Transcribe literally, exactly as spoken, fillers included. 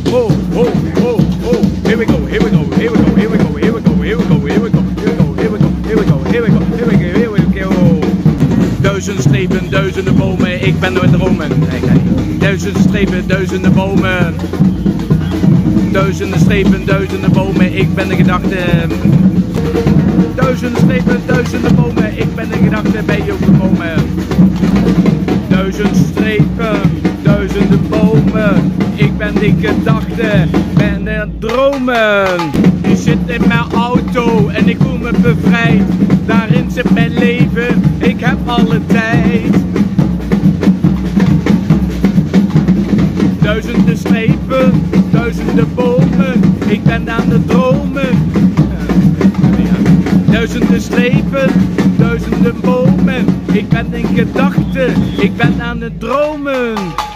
oh, oh, oh, oh. Here we go, here we go, here we go, here we go, here we go, here we go, here we go, here we go, here we go, here we go, here we go, here we go, here we go. Duizend strepen, duizenden bomen, ik ben nooit dromen. Nee, nee. Duizend strepen, duizenden bomen. Duizenden strepen, duizenden bomen, ik ben de gedachte. Duizenden strepen, duizenden bomen, ik ben de gedachte bij je gekomen. Duizend strepen, duizenden bomen, ik ben die gedachte, ben de dromen. Ik zit in mijn auto en ik voel me bevrijd, daarin zit mijn leven, ik heb alle tijd. Duizenden strepen, duizenden bomen, ik ben aan het dromen. Duizenden strepen, duizenden bomen, ik ben in gedachten, ik ben aan het dromen.